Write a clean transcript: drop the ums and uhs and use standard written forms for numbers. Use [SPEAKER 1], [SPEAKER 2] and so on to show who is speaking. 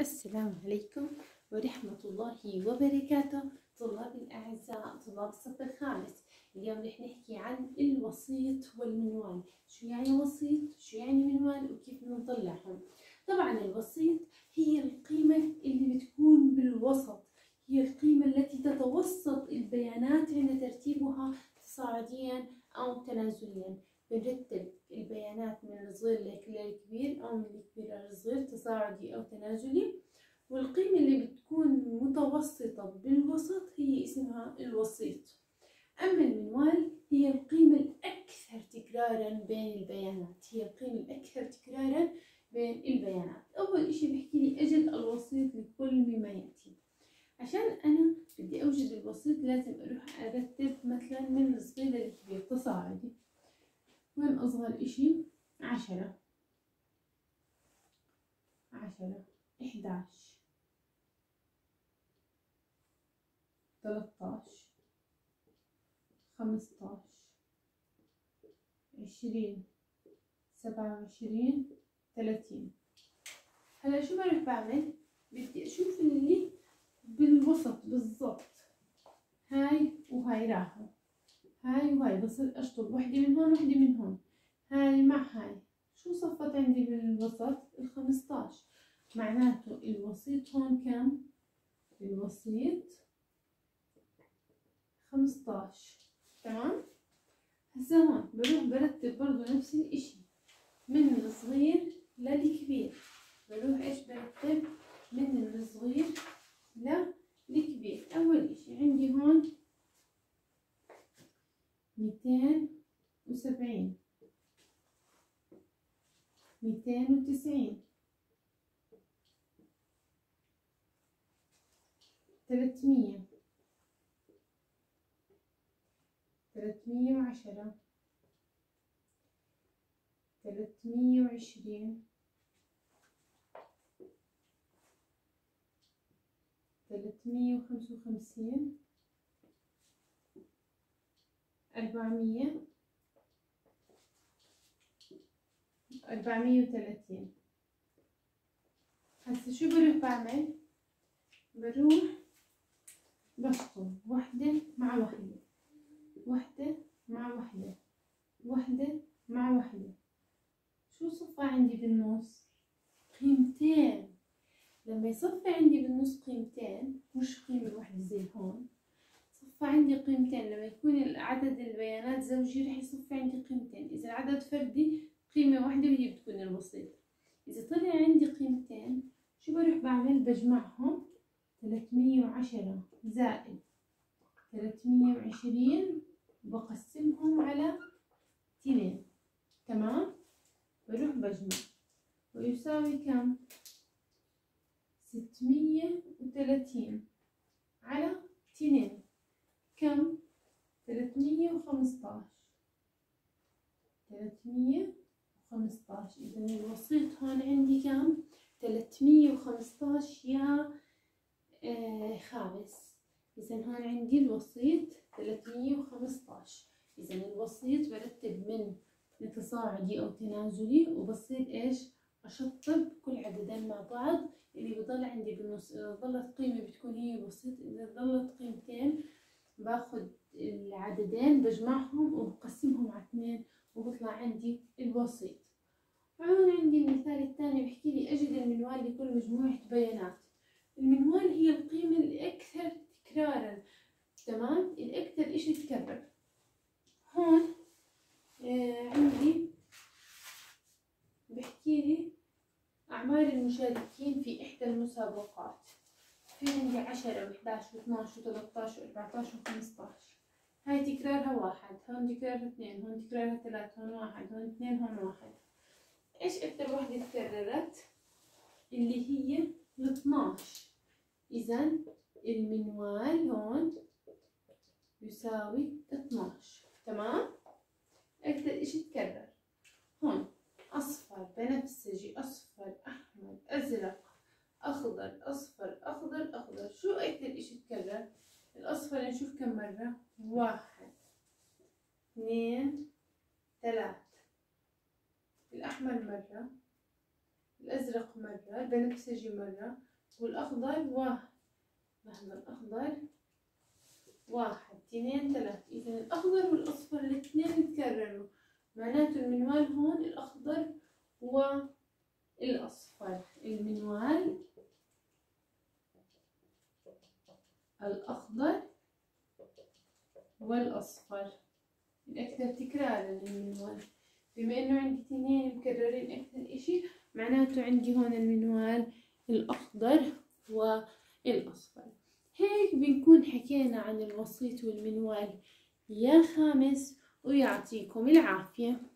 [SPEAKER 1] السلام عليكم ورحمة الله وبركاته. طلاب الأعزاء، طلاب الصف الخامس، اليوم رح نحكي عن الوسيط والمنوال. شو يعني وسيط؟ شو يعني منوال؟ وكيف نطلعهم؟ طبعا الوسيط هي القيمة اللي بتكون بالوسط، هي القيمة التي تتوسط البيانات عند ترتيبها تصاعديا أو تنازليا. بنرتب البيانات من الصغير للكبير أو من الكبير للصغير تصاعدي أو تنازلي، والقيمة اللي بتكون متوسطة بالوسط هي اسمها الوسيط. أما المنوال هي القيمة الأكثر تكرارا بين البيانات، هي القيمة الأكثر تكرارا بين البيانات. أول إشي بحكي لي أجد الوسيط لكل مما يأتي. عشان أنا بدي أوجد الوسيط لازم أروح أرتب مثلا من الصغير للكبير تصاعدي. وين أصغر إشي؟ 10 11 13 15 20 27 30. هلا شو بروح بعمل؟ بدي أشوف اللي بالوسط بالضبط، هاي وهاي راحوا، هاي وهاي، بصير أشطب وحدة من هون وحدة من هون، هاي مع هاي. شو صفت عندي بالوسط؟ 15. معناته الوسيط هون كم؟ الوسيط 15. تمام؟ هسا هون بروح برتب برضو نفس الاشي من الصغير للكبير. بروح ايش برتب؟ من الصغير للكبير. اول اشي عندي هون 270 290 300 310 320 355 400 430. هسا شو بروح بعمل؟ بروح بشطب وحدة مع وحدة، وحدة مع وحدة، وحدة مع وحدة. شو صفى عندي بالنص؟ قيمتين. لما يصفى عندي بالنص قيمتين مش قيمة واحدة زي هون، صفى عندي قيمتين. لما يكون عدد البيانات زوجي رح يصفى عندي قيمتين. إذا العدد فردي قيمة واحدة وهي بتكون الوسيط. إذا طلع عندي قيمتين شو بروح بعمل؟ بجمعهم. 310 زائد 320 بقسمهم على 2. تمام؟ بروح بجمع ويساوي كم؟ 630 على 2 كم؟ 315. 315. إذا الوسيط هون عندي كم؟ 315 يا خامس. إذا هون عندي الوسيط 315. إذا الوسيط برتب من تصاعدي أو تنازلي، وبصير إيش؟ أشطب كل عددين مع بعض. اللي بضل عندي بالنص إذا ضلت قيمة بتكون هي الوسيط، إذا ضلت قيمتين باخد العددين بجمعهم وبقسمهم على 2 وبطلع عندي الوسيط. وهون عندي المثال الثاني بحكي لي أجد المنوال لكل مجموعة بيانات. المنوال هي القيمة الأكثر تكرارا. تمام؟ الأكثر إشي تكرر. هون عندي بحكي لي أعمار المشاركين في إحدى المسابقات. في عندي 10 و11 و12 و13 و14 و15. هاي تكرارها 1، هون تكرارها 2، هون تكرارها 3، هون 1، هون 2، هون 1. إيش أكثر وحدة تكررت؟ اللي هي 12. إذا المنوال هون يساوي 12. تمام؟ أكثر إشي تكرر هون أصفر بنفسجي أصفر أحمر أزرق أخضر أصفر أخضر أخضر. شو أكثر إشي تكرر؟ الأصفر نشوف كم مرة؟ 1 2 3. الأحمر مرة، الأزرق مرة، البنفسجي مرة، والأخضر واحد. لحظة، الأخضر واحد اثنين ثلاث، إذا الأخضر والأصفر الاثنين تكرروا، معناته المنوال هون الأخضر والأصفر. المنوال الأخضر والأصفر الأكثر تكرارا للمنوال. بما إنه عندي اثنين مكررين أكثر إشي، معناته عندي هون المنوال الأخضر والأصفر. هيك بنكون حكينا عن الوسيط والمنوال يا خامس، ويعطيكم العافية.